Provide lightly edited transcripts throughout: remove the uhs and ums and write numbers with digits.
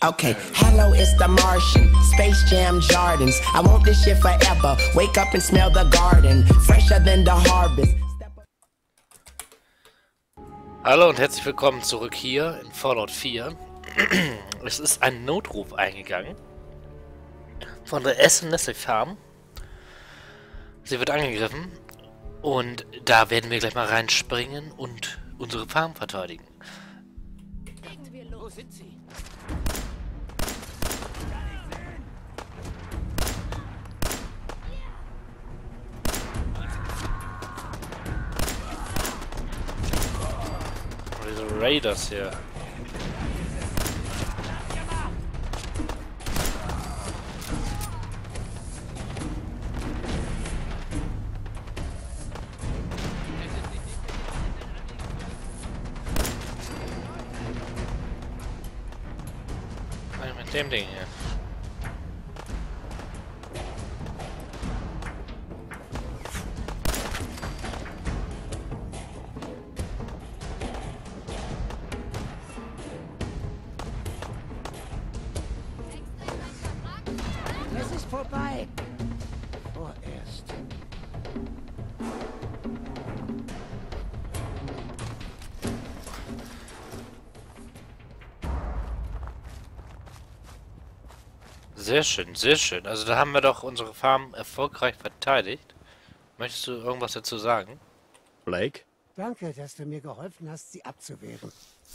Okay, hello, it's the Martian. Space Jam Jardins. I want this shit forever. Wake up and smell the garden. Fresher than the harvest. Hallo und herzlich willkommen zurück hier in Fallout 4. Es ist ein Notruf eingegangen von der Nestle Farm. Sie wird angegriffen und da werden wir gleich mal reinspringen und unsere Farm verteidigen. Wo sind sie? Diese Raiders hier. Mit dem Ding hier. Es ist vorbei. Vorerst. Sehr schön, sehr schön. Also da haben wir doch unsere Farm erfolgreich verteidigt. Möchtest du irgendwas dazu sagen? Blake? Danke, dass du mir geholfen hast, sie abzuwehren.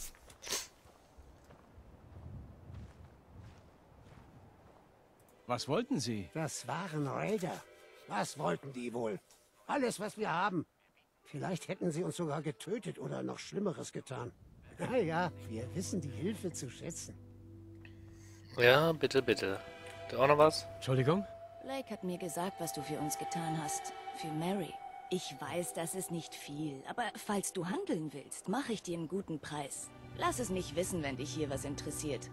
Was wollten Sie? Das waren Raider. Was wollten die wohl? Alles, was wir haben. Vielleicht hätten sie uns sogar getötet oder noch Schlimmeres getan. Naja, wir wissen die Hilfe zu schätzen. Ja, bitte, bitte. Du auch noch was? Entschuldigung? Blake hat mir gesagt, was du für uns getan hast. Für Mary. Ich weiß, das ist nicht viel, aber falls du handeln willst, mache ich dir einen guten Preis. Lass es mich wissen, wenn dich hier was interessiert.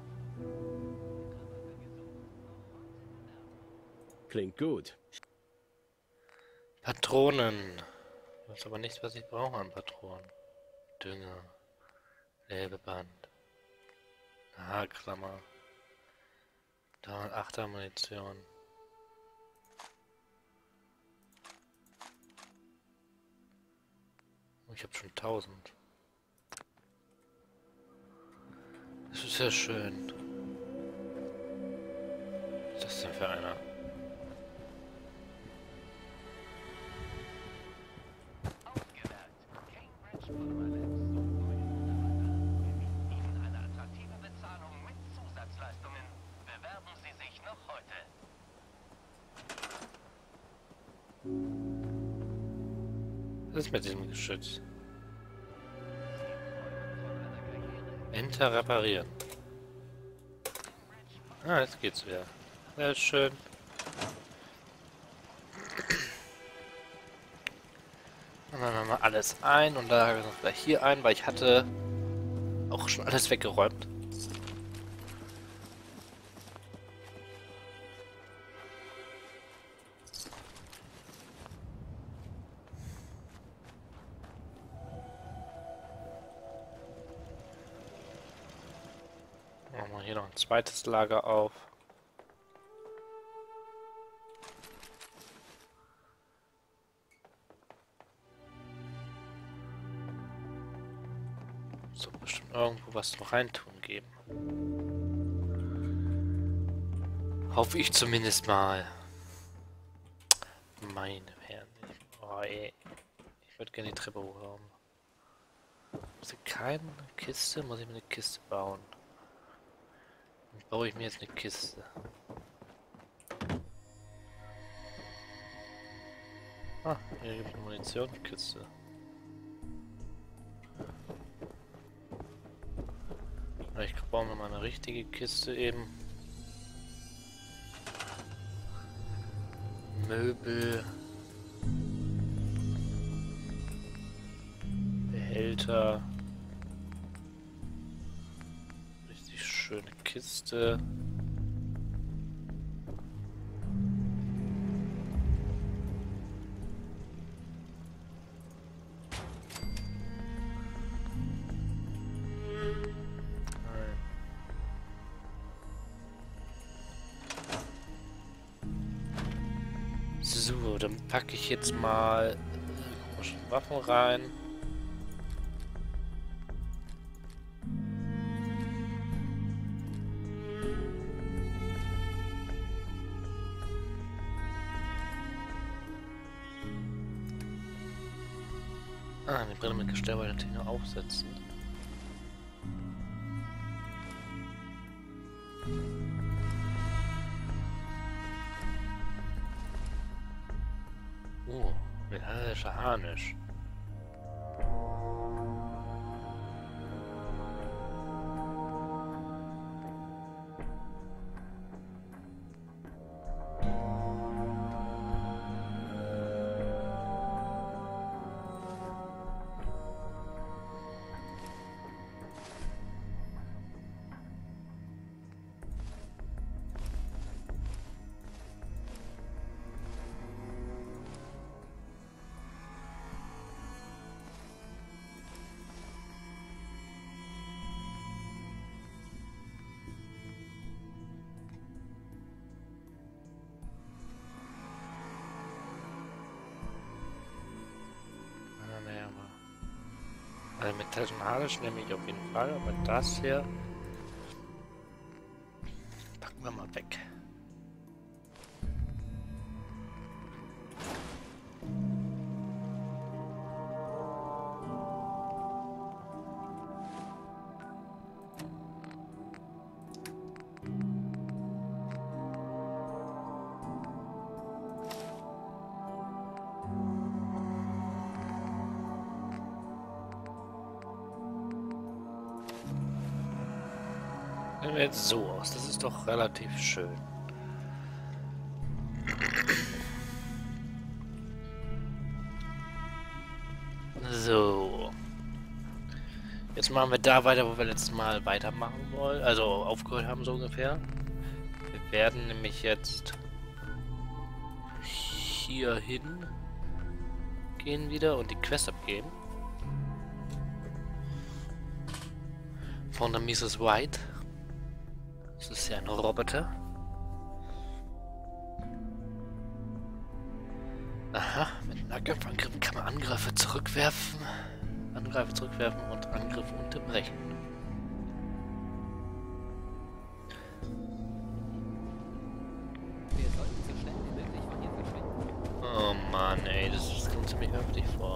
Klingt gut. Patronen. Das ist aber nichts, was ich brauche an Patronen. Dünger. Lebeband. Haarklammer. 308er Munition. Ich habe schon 1000. Das ist ja schön. Was ist das denn für einer? Was ist mit diesem Geschütz? Enter reparieren. Ah, jetzt geht's wieder. Sehr schön. Und dann haben wir alles ein und da noch gleich hier ein, weil ich hatte auch schon alles weggeräumt. Machen wir hier noch ein zweites Lager auf. So bestimmt irgendwo was zum Reintun geben. Hoffe ich zumindest mal. Meine Herren. Oh, ey. Ich würde gerne die Treppe hochhaben. Muss ich keine Kiste? Muss ich mir eine Kiste bauen? Dann baue ich mir jetzt eine Kiste. Ah, hier gibt es eine Munitionskiste. Ich baue mir mal eine richtige Kiste eben. Möbel. Behälter. Richtig schöne Kiste. So, dann packe ich jetzt mal Waffen rein. Die Brille mit Gestell wollte ich natürlich noch aufsetzen. Metallischer Harnisch. Metallischen Harnisch nehme ich auf jeden Fall, aber das hier packen wir mal weg. Sehen wir jetzt so aus. Das ist doch relativ schön. So. Jetzt machen wir da weiter, wo wir letztes Mal weitermachen wollen. Also aufgehört haben, so ungefähr. Wir werden nämlich jetzt hier hin gehen wieder und die Quest abgeben. Von der Mrs. White. Das ist ja ein Roboter. Aha, mit Nahkampfangriffen kann man Angriffe zurückwerfen. Angreifer zurückwerfen und Angriffe unterbrechen. Wir sollten so schnell wie möglich von hier verschwinden. Oh Mann, ey, das kommt ziemlich heftig vor.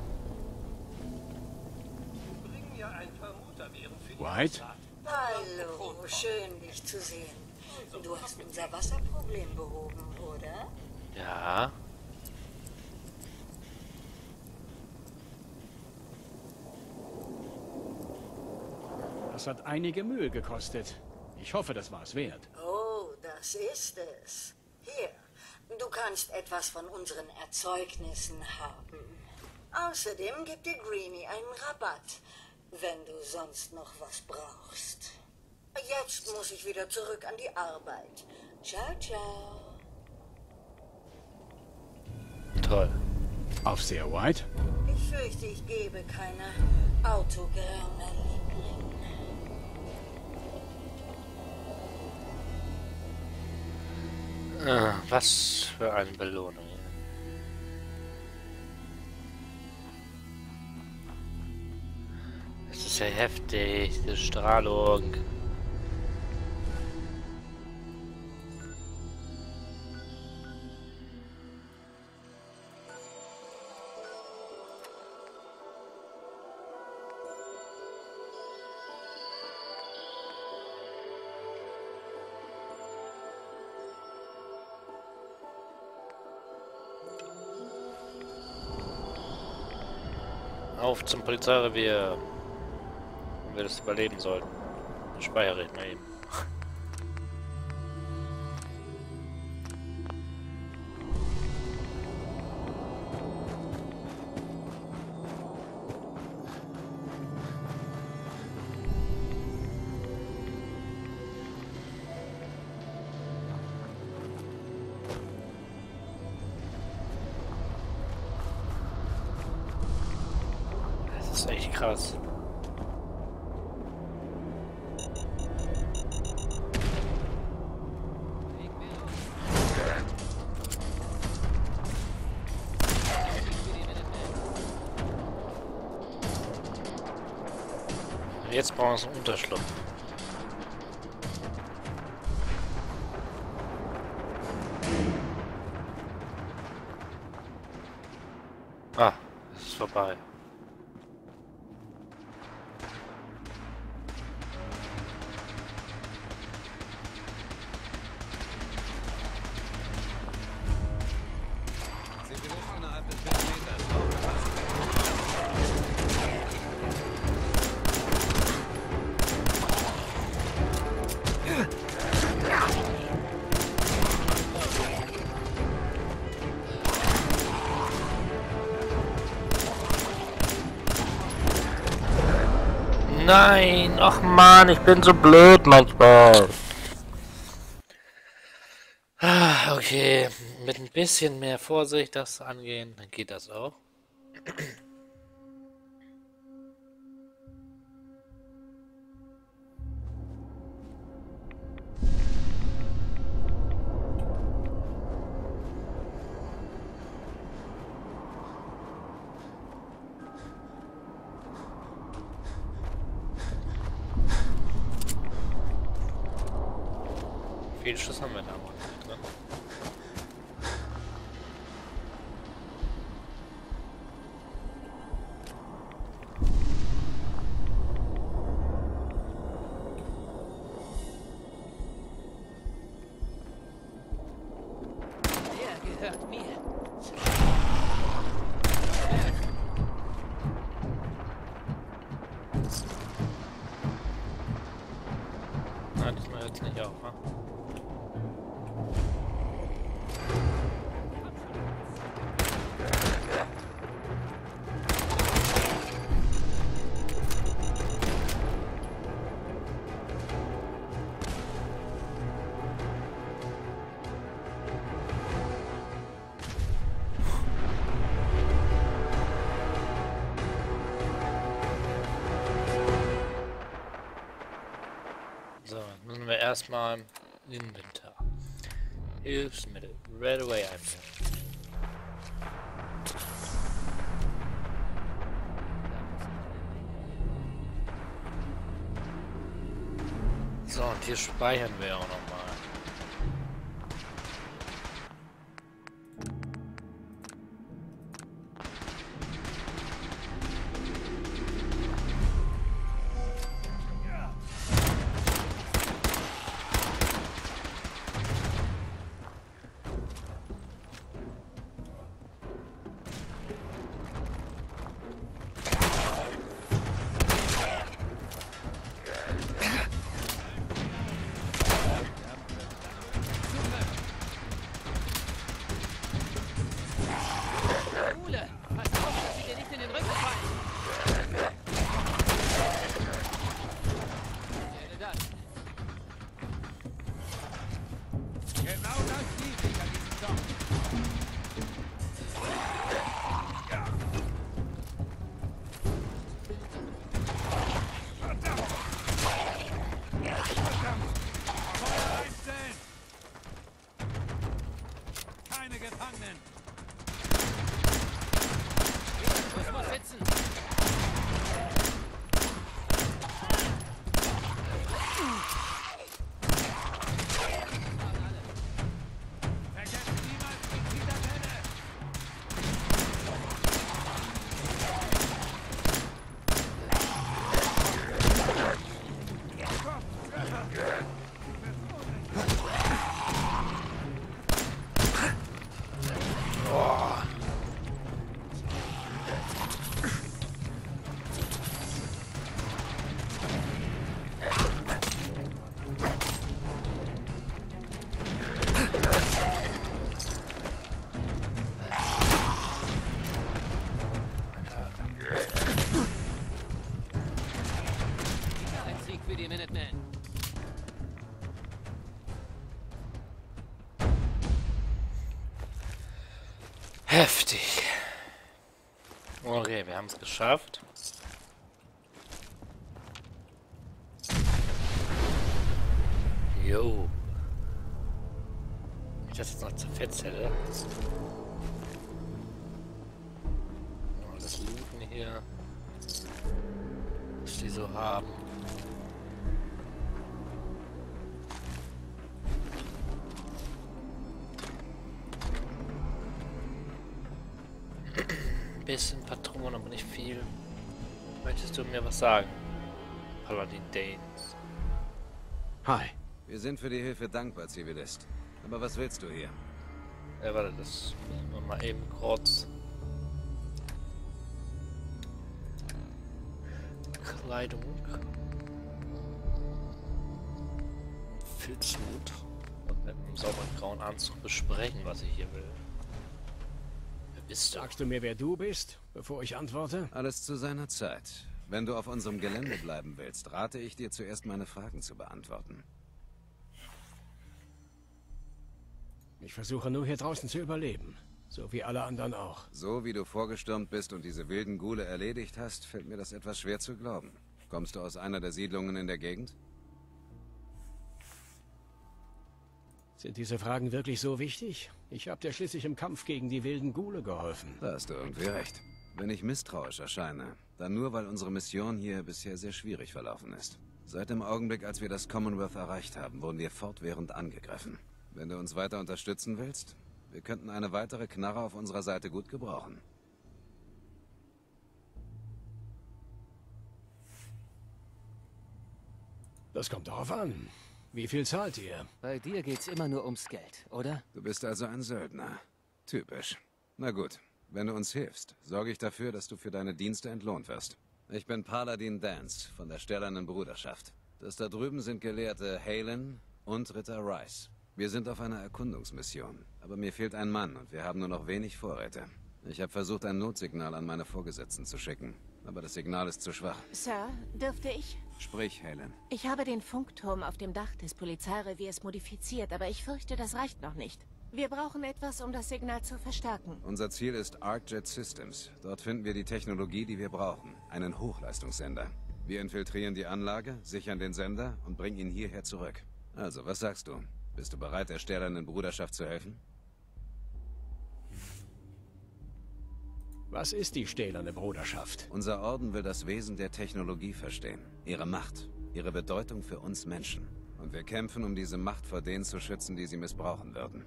White? Hallo, schön dich zu sehen. Du hast unser Wasserproblem behoben, oder? Ja. Das hat einige Mühe gekostet. Ich hoffe, das war es wert. Oh, das ist es. Hier, du kannst etwas von unseren Erzeugnissen haben. Außerdem gibt dir Greenie einen Rabatt, wenn du sonst noch was brauchst. Jetzt muss ich wieder zurück an die Arbeit. Ciao, ciao. Toll. Aufseher White? Ich fürchte, ich gebe keine Autogramme, Liebling. Was für eine Belohnung. Das ist ja heftig, diese Strahlung. Auf zum Polizeirevier. Wenn wir das überleben sollten. Speicherredner eben. Das ist echt krass. Jetzt brauchen wir einen Unterschlupf. Ah, es ist vorbei. Nein, ach man, ich bin so blöd manchmal. Ah, okay, mit ein bisschen mehr Vorsicht das angehen, dann geht das auch. Viel Schuss haben wir da mal drin. Der gehört mir. Nein, das mal jetzt nicht auf, ne? So, müssen wir erstmal Inventar. Hilfsmittel. Right away einfach. So, und hier speichern wir auch nochmal. Schule! Pass auf, dass sie dir nicht in den Rücken fallen! Werde das. Genau das liebe ich an diesem Job. Feuer einstellen! Keine Gefangenen! Muss mal sitzen! Vergessen niemals die Zitadelle! Ein Sieg für die Minutemen. Heftig. Okay, wir haben es geschafft. Jo. Ich das jetzt noch zur Fettzelle. Mal das looten hier. Was die so haben. Bisschen Patronen, aber nicht viel. Möchtest du mir was sagen? Paladin Danes. Hi. Wir sind für die Hilfe dankbar, Zivilist. Aber was willst du hier? Ja, warte, das müssen wir mal eben kurz. Kleidung. Filzhut. Und mit einem sauberen grauen Anzug besprechen, was ich hier will. Wer bist du? Sagst du mir, wer du bist, bevor ich antworte? Alles zu seiner Zeit. Wenn du auf unserem Gelände bleiben willst, rate ich dir zuerst meine Fragen zu beantworten. Ich versuche nur hier draußen zu überleben. So wie alle anderen auch. So wie du vorgestürmt bist und diese wilden Ghule erledigt hast, fällt mir das etwas schwer zu glauben. Kommst du aus einer der Siedlungen in der Gegend? Sind diese Fragen wirklich so wichtig? Ich habe dir schließlich im Kampf gegen die wilden Ghule geholfen. Da hast du irgendwie recht. Wenn ich misstrauisch erscheine, dann nur, weil unsere Mission hier bisher sehr schwierig verlaufen ist. Seit dem Augenblick, als wir das Commonwealth erreicht haben, wurden wir fortwährend angegriffen. Wenn du uns weiter unterstützen willst, wir könnten eine weitere Knarre auf unserer Seite gut gebrauchen. Das kommt darauf an. Wie viel zahlt ihr? Bei dir geht's immer nur ums Geld, oder? Du bist also ein Söldner. Typisch. Na gut, wenn du uns hilfst, sorge ich dafür, dass du für deine Dienste entlohnt wirst. Ich bin Paladin Dance von der Stählernen Bruderschaft. Das da drüben sind Gelehrte Halen und Ritter Rice. Wir sind auf einer Erkundungsmission, aber mir fehlt ein Mann und wir haben nur noch wenig Vorräte. Ich habe versucht, ein Notsignal an meine Vorgesetzten zu schicken, aber das Signal ist zu schwach. Sir, dürfte ich? Sprich, Halen. Ich habe den Funkturm auf dem Dach des Polizeireviers modifiziert, aber ich fürchte, das reicht noch nicht. Wir brauchen etwas, um das Signal zu verstärken. Unser Ziel ist ArcJet Systems. Dort finden wir die Technologie, die wir brauchen. Einen Hochleistungssender. Wir infiltrieren die Anlage, sichern den Sender und bringen ihn hierher zurück. Also, was sagst du? Bist du bereit, der Stählernen Bruderschaft zu helfen? Was ist die Stählerne Bruderschaft? Unser Orden will das Wesen der Technologie verstehen. Ihre Macht, ihre Bedeutung für uns Menschen. Und wir kämpfen, um diese Macht vor denen zu schützen, die sie missbrauchen würden.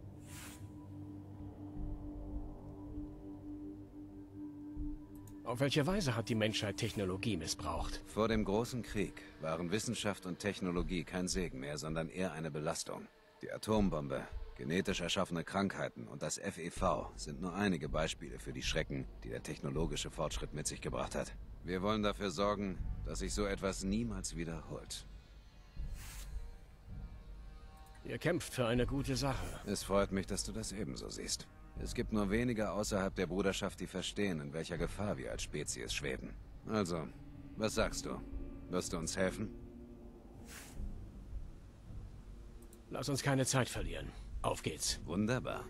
Auf welche Weise hat die Menschheit Technologie missbraucht? Vor dem großen Krieg waren Wissenschaft und Technologie kein Segen mehr, sondern eher eine Belastung. Die Atombombe, genetisch erschaffene Krankheiten und das FEV sind nur einige Beispiele für die Schrecken, die der technologische Fortschritt mit sich gebracht hat. Wir wollen dafür sorgen, dass sich so etwas niemals wiederholt. Ihr kämpft für eine gute Sache. Es freut mich, dass du das ebenso siehst. Es gibt nur wenige außerhalb der Bruderschaft, die verstehen, in welcher Gefahr wir als Spezies schweben. Also, was sagst du? Wirst du uns helfen? Lass uns keine Zeit verlieren. Auf geht's. Wunderbar.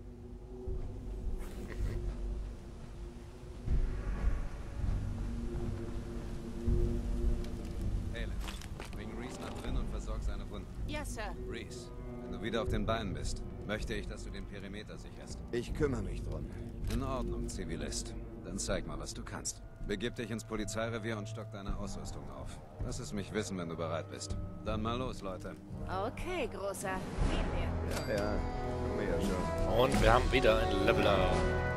Halen, bring Reese nach drin und versorg seine Wunden. Ja, Sir. Reese, wenn du wieder auf den Beinen bist, möchte ich, dass du den Perimeter sicherst. Ich kümmere mich drum. In Ordnung, Zivilist. Dann zeig mal, was du kannst. Begib dich ins Polizeirevier und stock deine Ausrüstung auf. Lass es mich wissen, wenn du bereit bist. Dann mal los, Leute. Okay, Großer. Gehen wir. Ja, tun wir ja schon. Und wir haben wieder ein Leveler.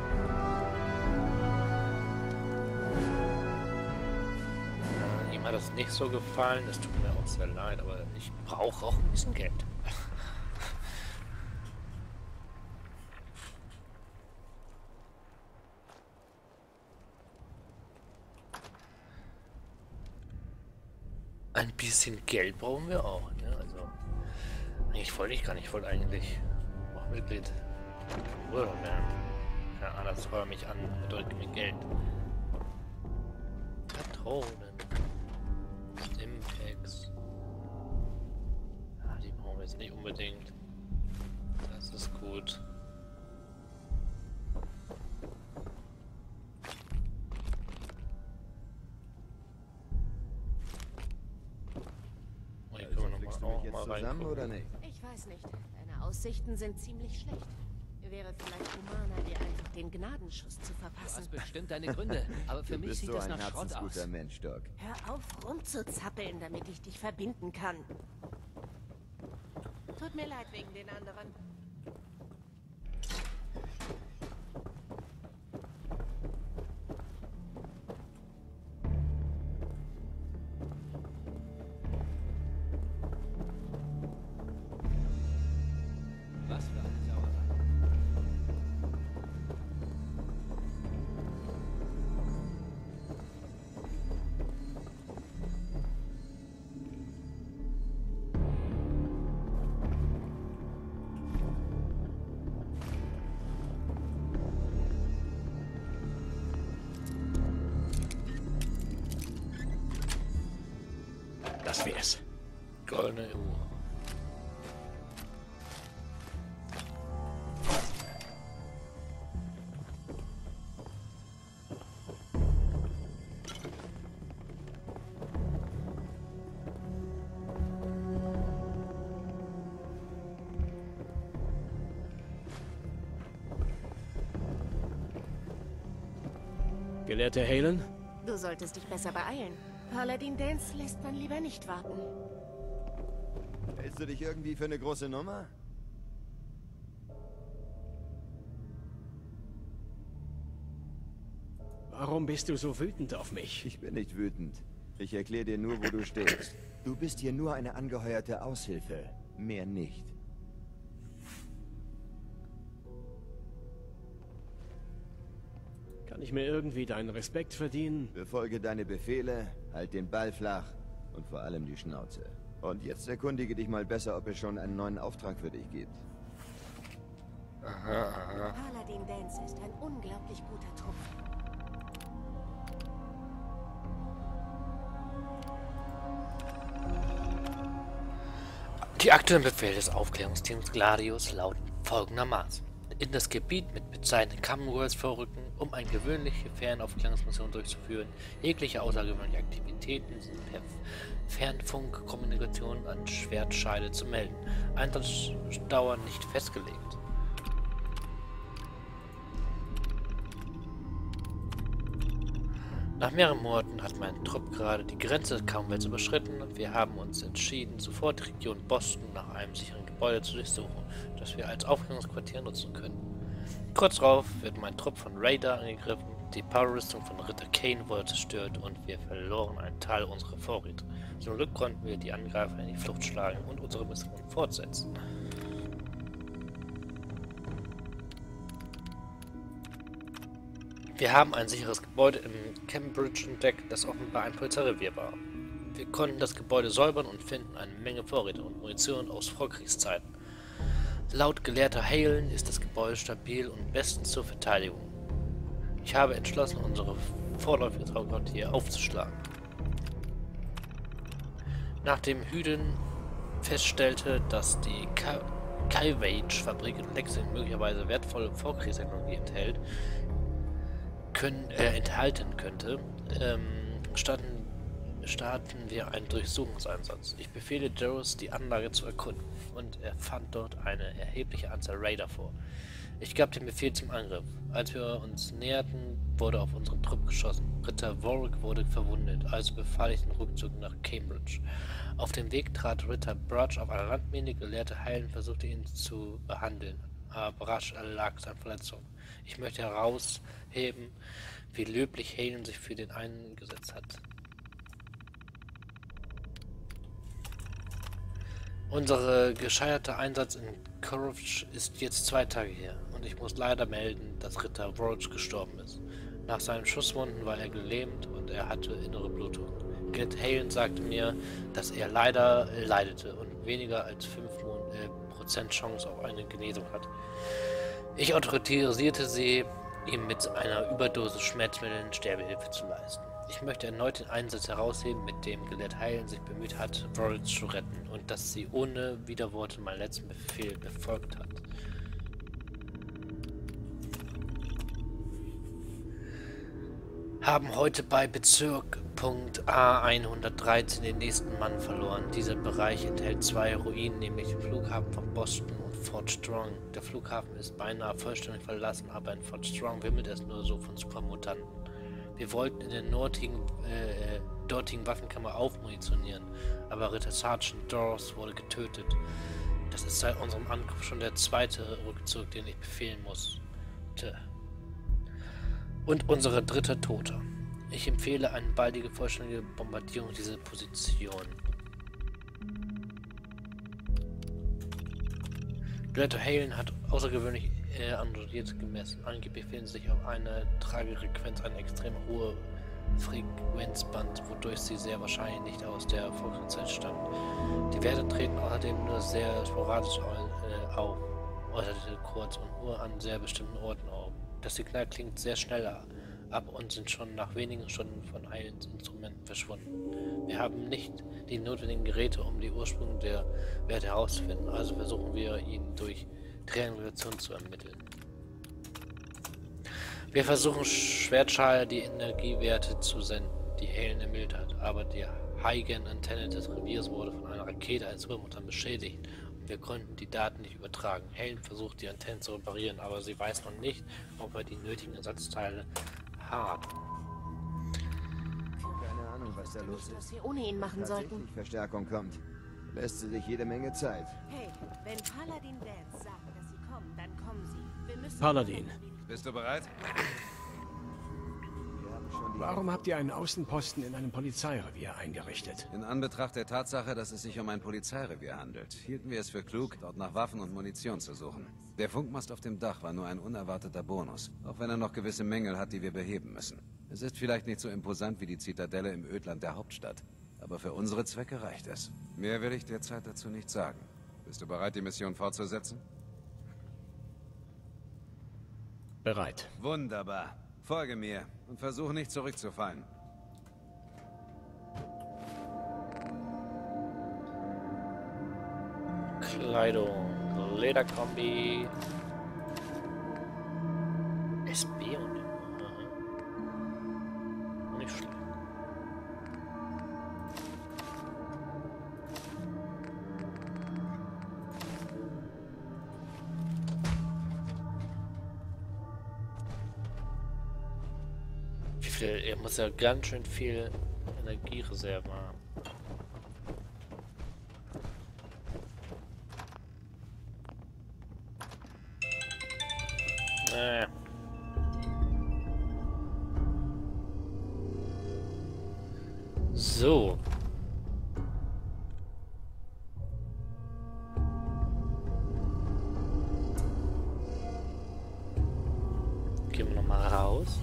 Ihm hat das nicht so gefallen. Es tut mir auch sehr leid, aber ich brauche auch ein bisschen Geld. Ein bisschen Geld brauchen wir auch, ne? Also, eigentlich wollte ich gar nicht, ich wollte eigentlich auch Mitglied oder werden. Ja, anders heuer mich an, bedeutet mir Geld. Patronen. Stimpacks. Ja, die brauchen wir jetzt nicht unbedingt. Das ist gut. Fliegst du mich jetzt zusammen oder nicht? Ich weiß nicht. Deine Aussichten sind ziemlich schlecht. Wäre vielleicht humaner, dir einfach den Gnadenschuss zu Du verpassen. hast bestimmt deine Gründe, aber für Du mich bist sieht so das ein nach Schrott aus. herzensguter Mensch, Doc. Hör auf, rumzuzappeln, damit ich dich verbinden kann. Tut mir leid wegen den anderen. Was für eine Sauerei. Das wär's. Goldene Uhr. Gelehrter Halen? Du solltest dich besser beeilen. Paladin Dance lässt man lieber nicht warten. Hältst du dich irgendwie für eine große Nummer? Warum bist du so wütend auf mich? Ich bin nicht wütend. Ich erkläre dir nur, wo du stehst. Du bist hier nur eine angeheuerte Aushilfe. Mehr nicht. Kann ich mir irgendwie deinen Respekt verdienen? Befolge deine Befehle, halt den Ball flach und vor allem die Schnauze. Und jetzt erkundige dich mal besser, ob es schon einen neuen Auftrag für dich gibt. Paladin Dance ist ein unglaublich guter Trupp. Die aktuellen Befehle des Aufklärungsteams Gladius lauten folgendermaßen: In das Gebiet mit bezeichneten Commonwealth vorrücken, um eine gewöhnliche Fernaufklärungsmission durchzuführen. Jegliche außergewöhnliche Aktivitäten sind per Fernfunkkommunikation an Schwertscheide zu melden. Einsatzdauer nicht festgelegt. Nach mehreren Monaten hat mein Trupp gerade die Grenze des Commonwealths überschritten und wir haben uns entschieden, sofort die Region Boston nach einem sicheren Gebäude zu durchsuchen, das wir als Aufklärungsquartier nutzen können. Kurz darauf wird mein Trupp von Raider angegriffen, die Powerrüstung von Ritter Kane wurde zerstört und wir verloren einen Teil unserer Vorräte. Zum Glück konnten wir die Angreifer in die Flucht schlagen und unsere Mission fortsetzen. Wir haben ein sicheres Gebäude im Cambridge entdeckt, das offenbar ein Polizeirevier war. Wir konnten das Gebäude säubern und finden eine Menge Vorräte und Munition aus Vorkriegszeiten. Laut Gelehrter Halen ist das Gebäude stabil und bestens zur Verteidigung. Ich habe entschlossen, unsere vorläufige Hauptquartier aufzuschlagen. Nachdem Hüden feststellte, dass die Calvage-Fabrik in Lexington möglicherweise wertvolle Vorkriegstechnologie enthalten könnte, starten wir einen Durchsuchungseinsatz. Ich befehle Jarrus, die Anlage zu erkunden, und er fand dort eine erhebliche Anzahl Raider vor. Ich gab den Befehl zum Angriff. Als wir uns näherten, wurde auf unseren Trupp geschossen. Ritter Warwick wurde verwundet, also befahl ich den Rückzug nach Cambridge. Auf dem Weg trat Ritter Brudge auf eine Landmine, Gelehrte Halen versuchte ihn zu behandeln, aber rasch erlag seine Verletzung. Ich möchte herausheben, wie löblich Halen sich für den eingesetzt hat. Unser gescheiterter Einsatz in Courage ist jetzt 2 Tage her und ich muss leider melden, dass Ritter Warwick gestorben ist. Nach seinen Schusswunden war er gelähmt und er hatte innere Blutung. Gert Halen sagte mir, dass er leider leidete und weniger als 5% Chance auf eine Genesung hat. Ich autorisierte sie, ihm mit einer Überdosis Schmerzmitteln Sterbehilfe zu leisten. Ich möchte erneut den Einsatz herausheben, mit dem Gelehrter Halen sich bemüht hat, Warwick zu retten, und dass sie ohne Widerworte meinen letzten Befehl befolgt hat. Haben heute bei Bezirk Punkt A113 den nächsten Mann verloren. Dieser Bereich enthält 2 Ruinen, nämlich den Flughafen von Boston und Fort Strong. Der Flughafen ist beinahe vollständig verlassen, aber in Fort Strong wimmelt es nur so von Supermutanten. Wir wollten in der dortigen Waffenkammer aufmunitionieren, aber Ritter Sergeant Dawes wurde getötet. Das ist seit unserem Ankunft schon der 2. Rückzug, den ich befehlen musste. Und unsere 3. Tote. Ich empfehle eine baldige vollständige Bombardierung dieser Position. Director Halen hat außergewöhnlich annulliert gemessen. Angeblich befinden sich auf einer Tragefrequenz eine extrem hohe Frequenzband, wodurch sie sehr wahrscheinlich nicht aus der Volkszeit stammt. Die Werte treten außerdem nur sehr sporadisch auf, äußerte kurz und nur an sehr bestimmten Orten auf. Das Signal klingt sehr schnell ab und sind schon nach wenigen Stunden von Halens Instrumenten verschwunden. Wir haben nicht die notwendigen Geräte, um die Ursprünge der Werte herauszufinden, also versuchen wir, ihn durch Triangulation zu ermitteln. Wir versuchen Schwertschale die Energiewerte zu senden, die Halen ermittelt hat, aber die High-Gen-Antenne des Reviers wurde von einer Rakete als Supermutant beschädigt und wir konnten die Daten nicht übertragen. Halen versucht die Antenne zu reparieren, aber sie weiß noch nicht, ob er die nötigen Ersatzteile hat. Keine Ahnung, was da los ist. Was wir ohne ihn machen sollten. Tatsächlich Verstärkung kommt, lässt sie sich jede Menge Zeit. Hey, wenn Paladin Dance sagt, dass sie kommen, dann kommen sie. Wir müssen Paladin. Bist du bereit? Warum habt ihr einen Außenposten in einem Polizeirevier eingerichtet? In Anbetracht der Tatsache, dass es sich um ein Polizeirevier handelt, hielten wir es für klug, dort nach Waffen und Munition zu suchen. Der Funkmast auf dem Dach war nur ein unerwarteter Bonus, auch wenn er noch gewisse Mängel hat, die wir beheben müssen. Es ist vielleicht nicht so imposant wie die Zitadelle im Ödland der Hauptstadt, aber für unsere Zwecke reicht es. Mehr will ich derzeit dazu nicht sagen. Bist du bereit, die Mission fortzusetzen? Bereit. Wunderbar. Folge mir und versuche nicht zurückzufallen. Kleidung, Lederkombi, SB und nicht schlecht. Er muss ja ganz schön viel Energiereserve haben. So. Gehen wir nochmal raus.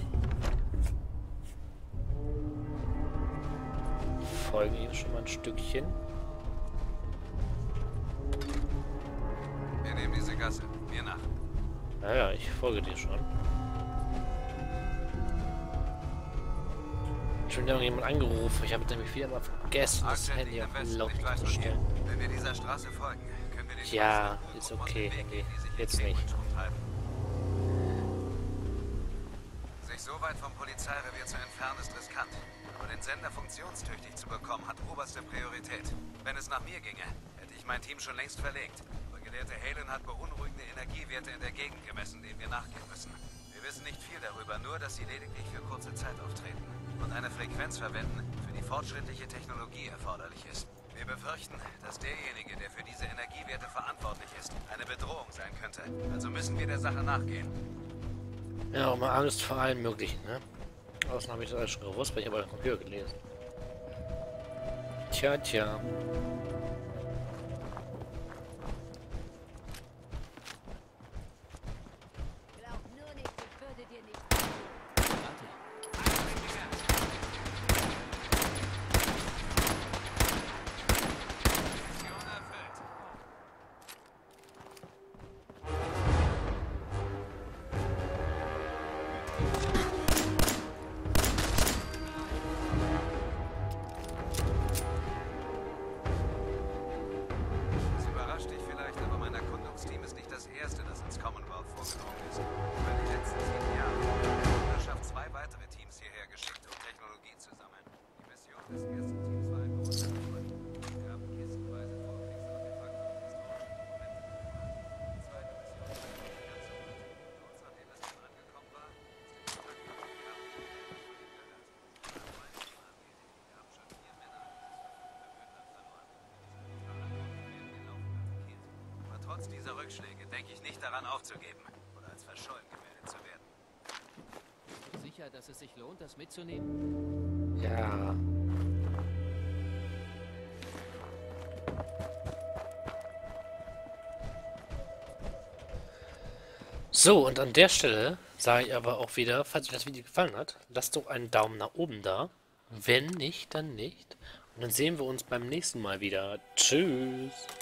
Folgen ihm schon mal ein Stückchen. Wir nehmen diese Gasse. Mir nach. Naja, ich folge dir schon. Schon wieder jemand angerufen. Ich habe nämlich wieder mal vergessen, das Handy auf laut zu stellen. Wenn wir dieser Straße folgen, können wir den ja, ist okay, Handy. Jetzt nicht. Sich so weit vom Polizeirevier zu entfernen, ist riskant. Aber den Sender funktionstüchtig zu bekommen, hat oberste Priorität. Wenn es nach mir ginge, hätte ich mein Team schon längst verlegt. Aber Gelehrte Halen hat beunruhigende Energiewerte in der Gegend gemessen, denen wir nachgehen müssen. Wir wissen nicht viel darüber, nur dass sie lediglich für kurze Zeit auftreten und eine Frequenz verwenden, für die fortschrittliche Technologie erforderlich ist. Wir befürchten, dass derjenige, der für diese Energiewerte verantwortlich ist, eine Bedrohung sein könnte. Also müssen wir der Sache nachgehen. Ja, auch mal Angst vor allem Möglichen, ne? Außen habe ich das alles schon gewusst, weil ich aber den Computer gelesen. Tja. Trotz dieser Rückschläge denke ich nicht daran aufzugeben oder als verschollen gemeldet zu werden. Bist du sicher, dass es sich lohnt, das mitzunehmen? Ja. So, und an der Stelle sage ich aber auch wieder, falls euch das Video gefallen hat, lasst doch einen Daumen nach oben da. Wenn nicht, dann nicht. Und dann sehen wir uns beim nächsten Mal wieder. Tschüss.